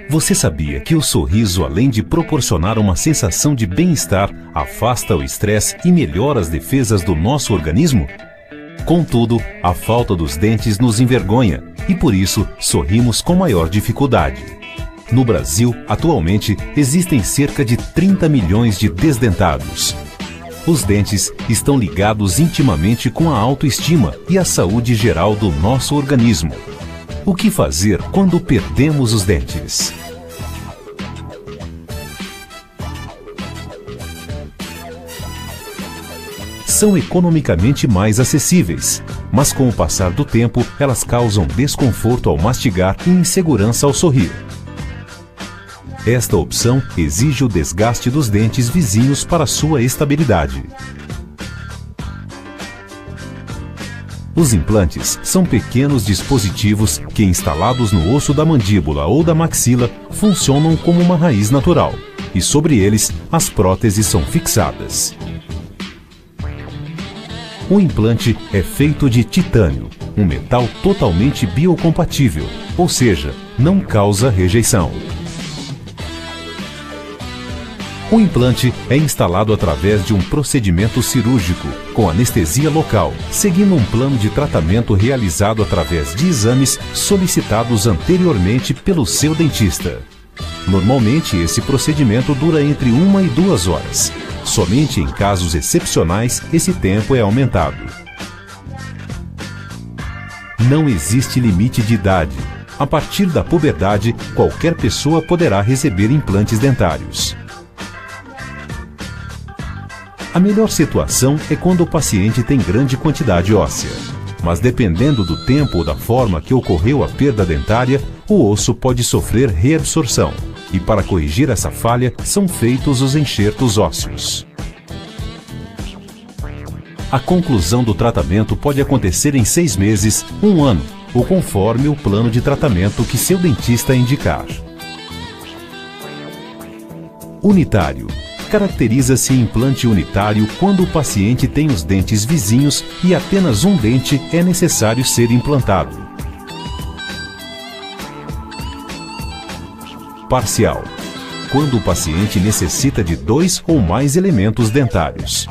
Você sabia que o sorriso, além de proporcionar uma sensação de bem-estar, afasta o estresse e melhora as defesas do nosso organismo? Contudo, a falta dos dentes nos envergonha e, por isso, sorrimos com maior dificuldade. No Brasil, atualmente, existem cerca de 30 milhões de desdentados. Os dentes estão ligados intimamente com a autoestima e a saúde geral do nosso organismo. O que fazer quando perdemos os dentes? São economicamente mais acessíveis, mas com o passar do tempo, elas causam desconforto ao mastigar e insegurança ao sorrir. Esta opção exige o desgaste dos dentes vizinhos para sua estabilidade. Os implantes são pequenos dispositivos que, instalados no osso da mandíbula ou da maxila, funcionam como uma raiz natural, e sobre eles as próteses são fixadas. O implante é feito de titânio, um metal totalmente biocompatível, ou seja, não causa rejeição. O implante é instalado através de um procedimento cirúrgico, com anestesia local, seguindo um plano de tratamento realizado através de exames solicitados anteriormente pelo seu dentista. Normalmente, esse procedimento dura entre 1 e 2 horas. Somente em casos excepcionais, esse tempo é aumentado. Não existe limite de idade. A partir da puberdade, qualquer pessoa poderá receber implantes dentários. A melhor situação é quando o paciente tem grande quantidade óssea. Mas dependendo do tempo ou da forma que ocorreu a perda dentária, o osso pode sofrer reabsorção. E para corrigir essa falha, são feitos os enxertos ósseos. A conclusão do tratamento pode acontecer em 6 meses, 1 ano, ou conforme o plano de tratamento que seu dentista indicar. Unitário. Caracteriza-se implante unitário quando o paciente tem os dentes vizinhos e apenas um dente é necessário ser implantado. Parcial. Quando o paciente necessita de 2 ou mais elementos dentários.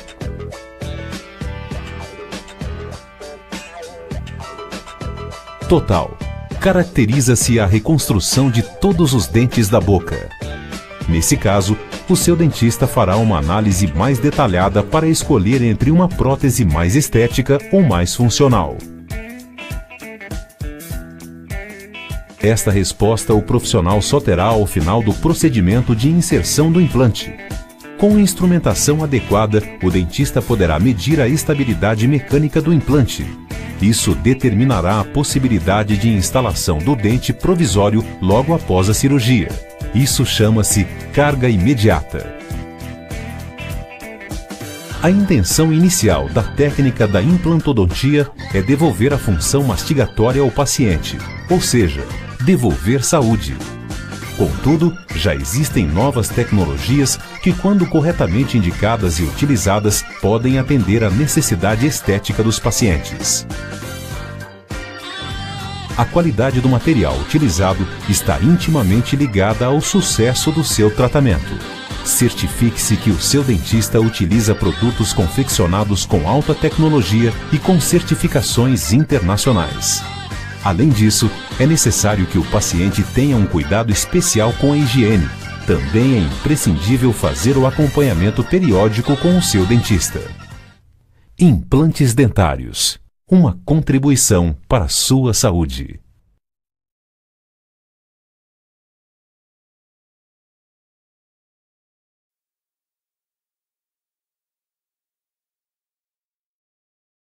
Total. Caracteriza-se a reconstrução de todos os dentes da boca. Nesse caso, o seu dentista fará uma análise mais detalhada para escolher entre uma prótese mais estética ou mais funcional. Esta resposta o profissional só terá ao final do procedimento de inserção do implante. Com instrumentação adequada, o dentista poderá medir a estabilidade mecânica do implante. Isso determinará a possibilidade de instalação do dente provisório logo após a cirurgia. Isso chama-se carga imediata. A intenção inicial da técnica da implantodontia é devolver a função mastigatória ao paciente, ou seja, devolver saúde. Contudo, já existem novas tecnologias que, quando corretamente indicadas e utilizadas, podem atender à necessidade estética dos pacientes. A qualidade do material utilizado está intimamente ligada ao sucesso do seu tratamento. Certifique-se que o seu dentista utiliza produtos confeccionados com alta tecnologia e com certificações internacionais. Além disso, é necessário que o paciente tenha um cuidado especial com a higiene. Também é imprescindível fazer o acompanhamento periódico com o seu dentista. Implantes dentários. Uma contribuição para a sua saúde.